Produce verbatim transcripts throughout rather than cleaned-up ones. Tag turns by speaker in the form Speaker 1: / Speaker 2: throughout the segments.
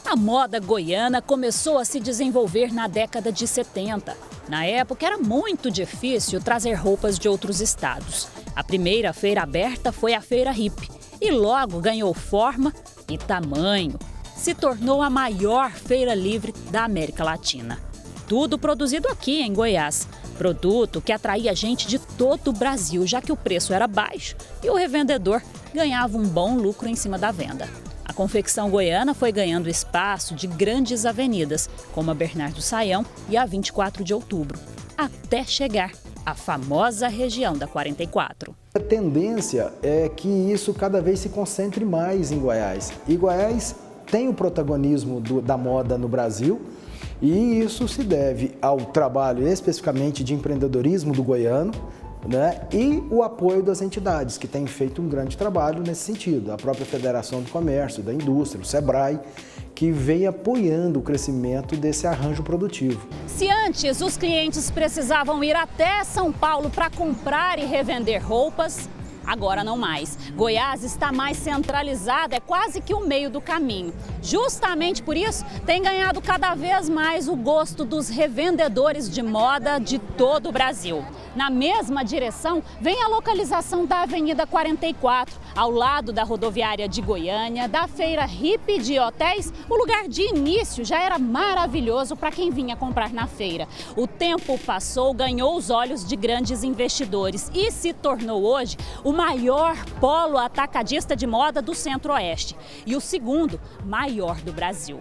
Speaker 1: A moda goiana começou a se desenvolver na década de setenta. Na época, era muito difícil trazer roupas de outros estados. A primeira feira aberta foi a Feira Hippie e logo ganhou forma e tamanho. Se tornou a maior feira livre da América Latina. Tudo produzido aqui em Goiás. Produto que atraía gente de todo o Brasil, já que o preço era baixo e o revendedor ganhava um bom lucro em cima da venda. A confecção goiana foi ganhando espaço de grandes avenidas, como a Bernardo Sayão e a vinte e quatro de outubro, até chegar à famosa região da quarenta e quatro.
Speaker 2: A tendência é que isso cada vez se concentre mais em Goiás. E Goiás tem o protagonismo do, da moda no Brasil, e isso se deve ao trabalho especificamente de empreendedorismo do goiano, né, e o apoio das entidades, que têm feito um grande trabalho nesse sentido. A própria Federação do Comércio, da Indústria, o SEBRAE, que vem apoiando o crescimento desse arranjo produtivo.
Speaker 1: Se antes os clientes precisavam ir até São Paulo para comprar e revender roupas, agora não mais. Goiás está mais centralizada, é quase que o meio do caminho. Justamente por isso, tem ganhado cada vez mais o gosto dos revendedores de moda de todo o Brasil. Na mesma direção, vem a localização da Avenida quarenta e quatro, ao lado da rodoviária de Goiânia, da Feira Hippie de hotéis. O lugar de início já era maravilhoso para quem vinha comprar na feira. O tempo passou, ganhou os olhos de grandes investidores e se tornou hoje o maior polo atacadista de moda do Centro-Oeste e o segundo maior do Brasil.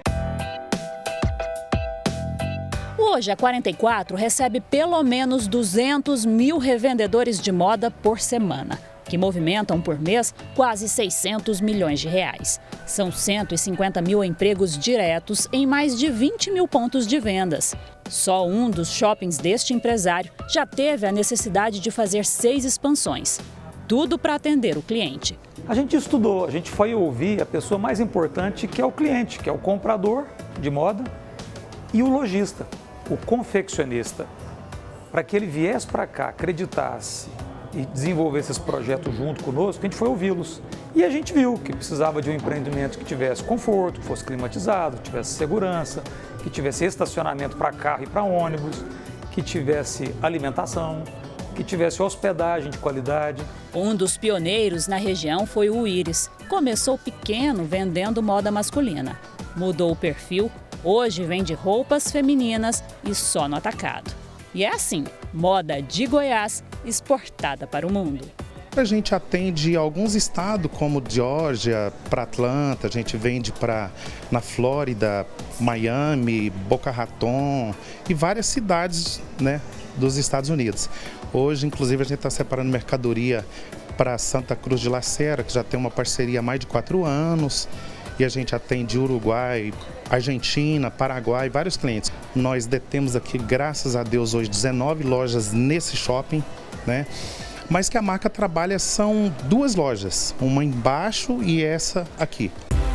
Speaker 1: Hoje, a quarenta e quatro recebe pelo menos duzentos mil revendedores de moda por semana, que movimentam por mês quase seiscentos milhões de reais. São cento e cinquenta mil empregos diretos em mais de vinte mil pontos de vendas. Só um dos shoppings deste empresário já teve a necessidade de fazer seis expansões. Tudo para atender o cliente.
Speaker 3: A gente estudou, a gente foi ouvir a pessoa mais importante, que é o cliente, que é o comprador de moda e o lojista, o confeccionista, para que ele viesse para cá, acreditasse e desenvolvesse esse projeto junto conosco, a gente foi ouvi-los. E a gente viu que precisava de um empreendimento que tivesse conforto, que fosse climatizado, que tivesse segurança, que tivesse estacionamento para carro e para ônibus, que tivesse alimentação, que tivesse hospedagem de qualidade.
Speaker 1: Um dos pioneiros na região foi o Íris. Começou pequeno vendendo moda masculina. Mudou o perfil. Hoje vende roupas femininas e só no atacado. E é assim, moda de Goiás exportada para o mundo.
Speaker 4: A gente atende alguns estados como Geórgia, para Atlanta, a gente vende para na Flórida, Miami, Boca Raton e várias cidades, né, dos Estados Unidos. Hoje, inclusive, a gente está separando mercadoria para Santa Cruz de La Sierra, que já tem uma parceria há mais de quatro anos. E a gente atende Uruguai, Argentina, Paraguai, vários clientes. Nós detemos aqui, graças a Deus, hoje dezenove lojas nesse shopping, né? Mas que a marca trabalha são duas lojas, uma embaixo e essa aqui.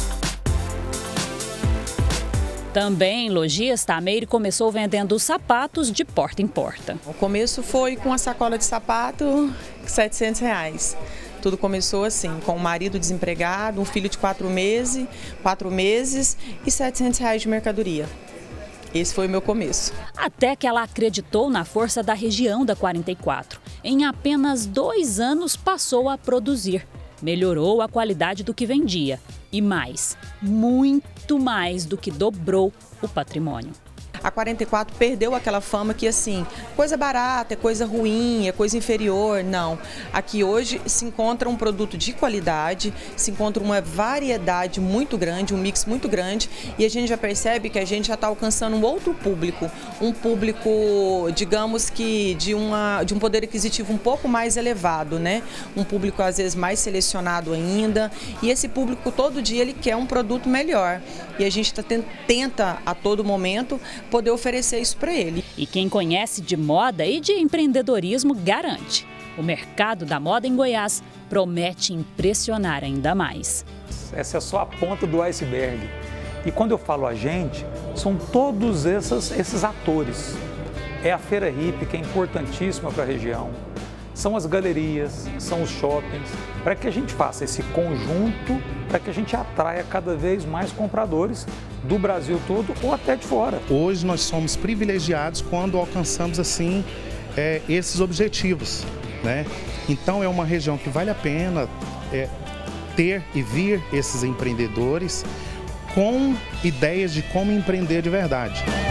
Speaker 1: Também lojista, a Meire começou vendendo sapatos de porta em porta.
Speaker 5: O começo foi com a sacola de sapato, setecentos reais. Tudo começou assim, com o marido desempregado, um filho de quatro meses, quatro meses e setecentos reais de mercadoria. Esse foi o meu começo.
Speaker 1: Até que ela acreditou na força da região da quarenta e quatro. Em apenas dois anos passou a produzir. Melhorou a qualidade do que vendia. E mais, muito mais do que dobrou o patrimônio.
Speaker 5: A quarenta e quatro perdeu aquela fama que, assim, coisa barata, é coisa ruim, é coisa inferior. Não. Aqui hoje se encontra um produto de qualidade, se encontra uma variedade muito grande, um mix muito grande, e a gente já percebe que a gente já está alcançando um outro público, um público, digamos que, de, uma, de um poder aquisitivo um pouco mais elevado, né? Um público, às vezes, mais selecionado ainda, e esse público, todo dia, ele quer um produto melhor. E a gente tá, tenta, a todo momento, poder oferecer isso para ele.
Speaker 1: E quem conhece de moda e de empreendedorismo garante. O mercado da moda em Goiás promete impressionar ainda mais.
Speaker 3: Essa é só a ponta do iceberg. E quando eu falo a gente, são todos esses, esses atores. É a Feira Hippie, que é importantíssima para a região. são as galerias, são os shoppings, para que a gente faça esse conjunto, para que a gente atraia cada vez mais compradores do Brasil todo ou até de fora.
Speaker 4: Hoje nós somos privilegiados quando alcançamos assim é, esses objetivos, né? Então é uma região que vale a pena é, ter e vir esses empreendedores com ideias de como empreender de verdade.